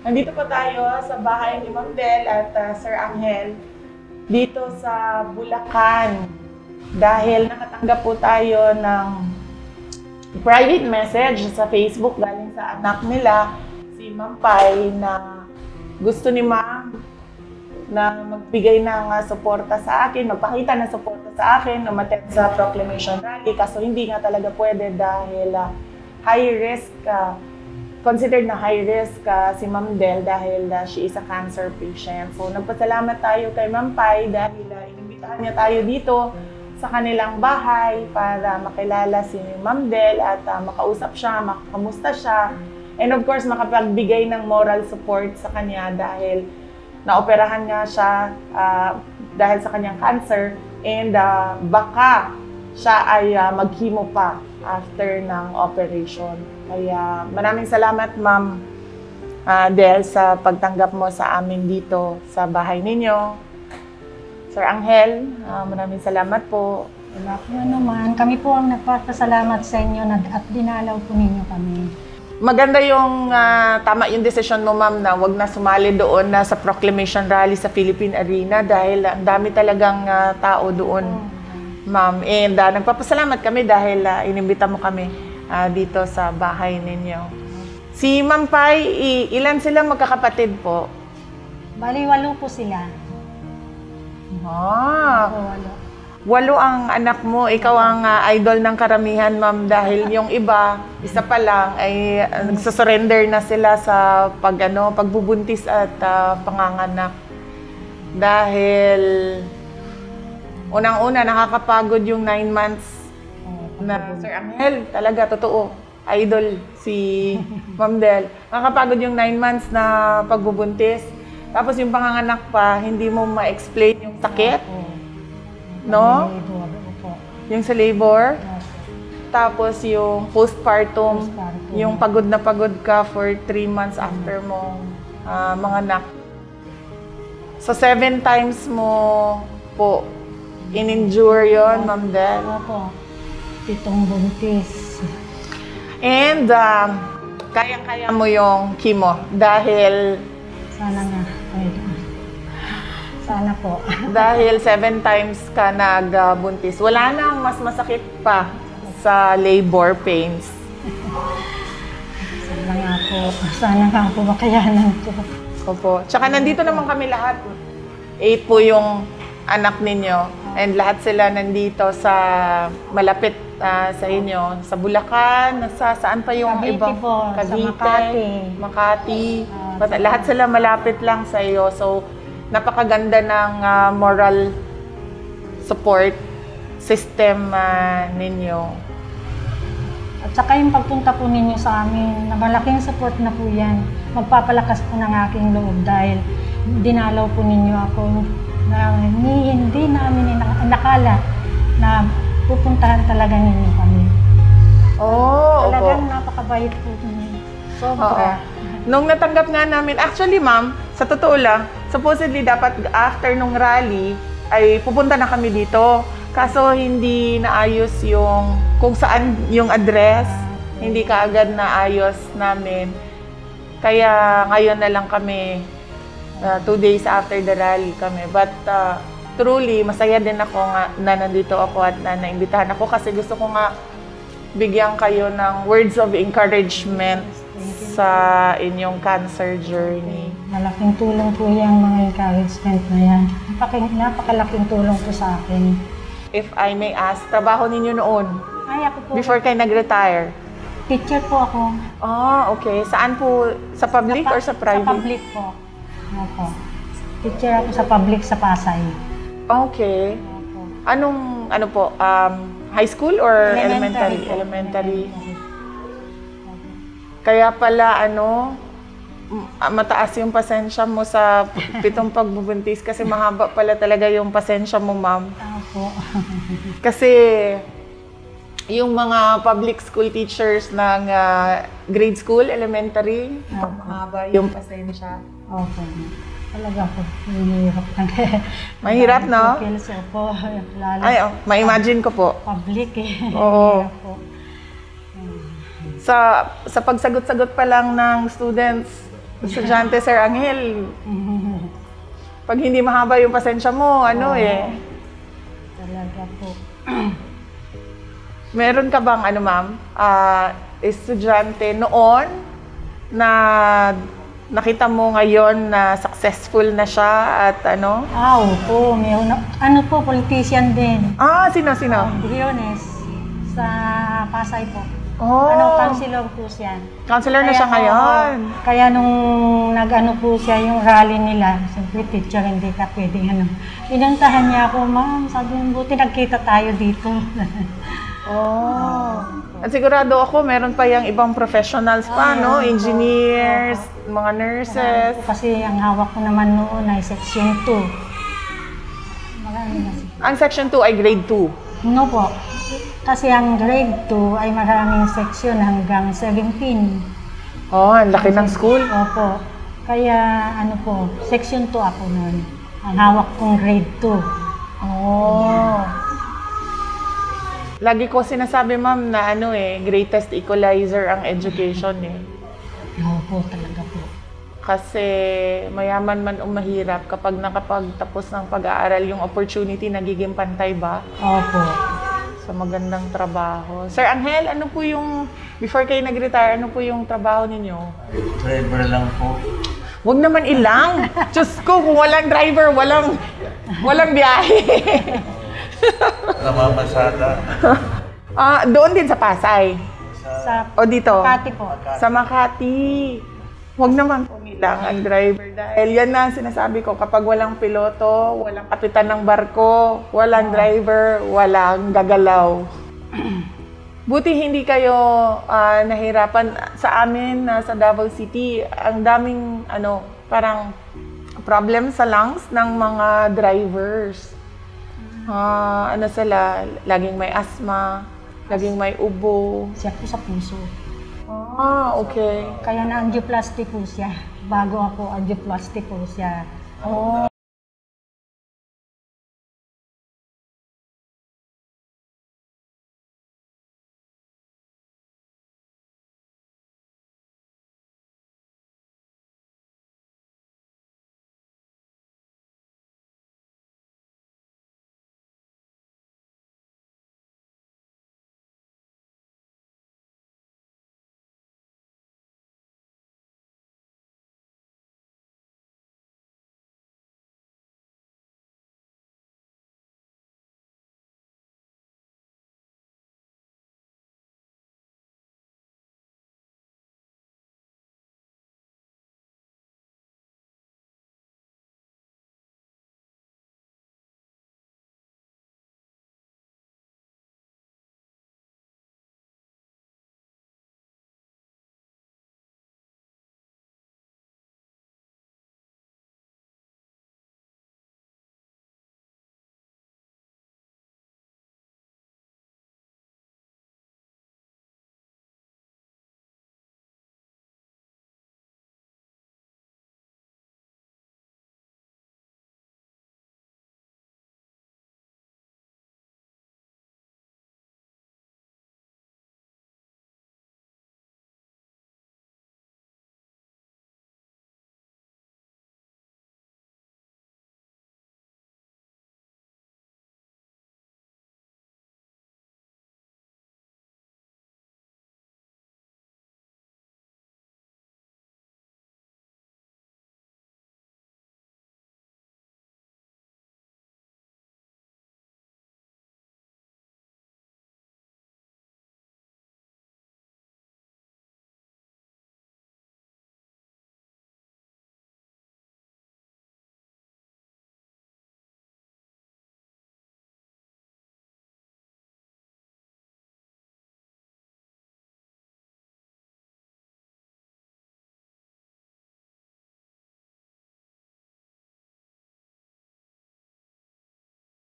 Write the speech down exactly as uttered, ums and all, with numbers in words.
Nandito po tayo sa bahay ni Ma'am Del at uh, Sir Angel dito sa Bulacan dahil nakatanggap po tayo ng private message sa Facebook galing sa anak nila, si Ma'am Pai, na gusto ni Ma'am na magbigay ng uh, suporta sa akin, magpakita ng suporta sa akin, umattend sa proclamation rally. Kaso hindi nga talaga pwede dahil uh, high risk, uh, considered na high risk uh, si Ma'am Del dahil uh, she is a cancer patient. So nagpasalamat tayo kay Ma'am Pai dahil uh, inimbitahan niya tayo dito sa kanilang bahay para makilala si Ma'am Del at uh, makausap siya, makamusta siya. And of course, makapagbigay ng moral support sa kanya dahil naoperahan nga siya uh, dahil sa kanyang cancer and uh, baka siya ay uh, mag-chemo pa after ng operation. Kaya maraming salamat, Ma'am uh, Del, sa pagtanggap mo sa amin dito sa bahay ninyo. Sir Angel, uh, maraming salamat po. Wala po naman. Kami po ang nagpapasalamat sa inyo at dinalaw po ninyo kami. Maganda yung uh, tama yung decision mo, Ma'am, na wag na sumali doon na sa proclamation rally sa Philippine Arena dahil ang dami talagang uh, tao doon, oh, Ma'am. And uh, nagpapasalamat kami dahil uh, inimbita mo kami uh, dito sa bahay ninyo. Si Ma'am Pai, ilan silang magkakapatid po? Bali, walo po sila. Ah, Opo, walo. Walo ang anak mo. Ikaw ang uh, idol ng karamihan, Ma'am, dahil yung iba, isa pa lang, ay uh, nagsasurrender na sila sa pag, ano, pagbubuntis at uh, panganganak. Dahil unang-una, nakakapagod yung nine months na Sir Angel. Talaga, totoo. Idol si Ma'am Del. Nakakapagod yung nine months na pagbubuntis. Tapos yung panganganak pa, hindi mo ma-explain yung sakit. No? Yung sa labor. Tapos yung postpartum, yung pagod na pagod ka for three months after mong uh, manganak. So seven times mo po in-endure yun, Ma'am Del. Opo. Pitong buntis. And um, kaya-kaya mo yung chemo dahil Sana nga. Ay, sana po. dahil seven times ka nagbuntis. Wala nang mas masakit pa sa labor pains. Sana nga po. Sana nga po makayanan ko. Opo. Tsaka nandito naman kami lahat. Eight po yung anak ninyo. And lahat sila nandito sa malapit uh, sa inyo. Sa Bulacan, sa saan pa yung Cavite ibang? po, sa Cavite, Makati. Makati. Uh, But, lahat sila malapit lang sa iyo. So, napakaganda ng uh, moral support system uh, ninyo. At saka yung pagpunta po ninyo sa amin, na malaking support na po yan. Magpapalakas po ng aking loob dahil dinalaw po ninyo ako na hindi, hindi namin nakala na pupuntahan talaga ninyo kami. Oh, Talagang opo. napakabait po ninyo. Sobra. Oo. Nung natanggap nga namin, actually, Ma'am, sa totoo lang, supposedly dapat after nung rally ay pupunta na kami dito. Kaso hindi naayos yung kung saan yung address, hindi kaagad naayos namin. Kaya ngayon na lang kami, uh, two days after the rally kami. But uh, truly, masaya din ako nga na nandito ako at na naimbitahan ako kasi gusto ko nga bigyan kayo ng words of encouragement sa inyong cancer journey. Malaking tulong po yung mga encouragement na yan. Napaka- napakalaking tulong po sa akin. If I may ask, trabaho ninyo noon, Ay, ako po. before kayo nag-retire? Teacher po ako. Ah, okay. Saan po? Sa public or sa private? Sa public po. Opo. Teacher ako sa public sa Pasay. Okay. Opo. Anong, ano po, um, high school or elementary? po. Elementary. Kaya pala, ano, m- mataas yung pasensya mo sa pitong pagbubuntis kasi mahaba pala talaga yung pasensya mo, Ma'am. Opo. Kasi yung mga public school teachers ng uh, grade school, elementary, Opo. mahaba yung pasensya. Opo. Talaga po. Mahirap lang. Mahirap, no? Skills, opo. Lalo Ay, oh, ma-imagine ko po. public eh. Oo. Mahirap po. Sa, sa pagsagot-sagot pa lang ng students, Estudyante, Sir Angel. Pag hindi mahaba yung pasensya mo, ano Oo. eh. Talaga po. Meron ka bang, ano ma'am, ah, estudyante noon na nakita mo ngayon na successful na siya at ano? Ah, opo. May una, ano po, politician din. Ah, sino, sino? Briones. Sa Pasay po. Oh, Ano, councilor po siya. counselor na siya Kaya, ngayon. oo, kaya nung nag-ano po siya, yung rally nila, siyempre teacher, hindi ka pwedeng ano. Pinuntahan niya ako, ma'am, sabi niya, buti nagkita tayo dito. Oh. At sigurado ako, meron pa yung ibang professionals pa, Ah, no? yeah. Engineers, mga nurses. Kasi ang hawak ko naman noon ay section two. Marami na siya. Ang section two ay grade two. No po. Kasi ang grade two ay maraming section hanggang seventeen. Oh, ang laki ng school. Opo. Kaya ano po, section two ako noon. Ang hawak kong grade two. Oh. Lagi ko sinasabi, ma'am, na ano eh, greatest equalizer ang education eh. Opo, talaga po. Kasi mayaman man o mahirap, kapag nakapagtapos ng pag-aaral, yung opportunity nagiging pantay ba? Opo. Sa magandang trabaho. Sir Angel, ano po yung, before kayo nag-retire, ano po yung trabaho ninyo? Driver lang po. Huwag naman ilang. Diyos ko, kung walang driver, walang, walang biyahe. Namamasada. Ah, doon din sa Pasay. Sa O dito? Makati po. Sa Makati. Huwag naman pumilang ang driver dahil yan na ang sinasabi ko, kapag walang piloto, walang kapitan ng barko, walang driver, walang gagalaw. Buti hindi kayo ah, nahirapan. Sa amin, na sa Davao City, ang daming ano, parang problem sa lungs ng mga drivers. Ah, ano sila, laging may asthma, laging may ubo. Siya po sa puso. Ah, okay. Kaya na angioplasty po siya. Bago ako, angioplasty po siya. Oh.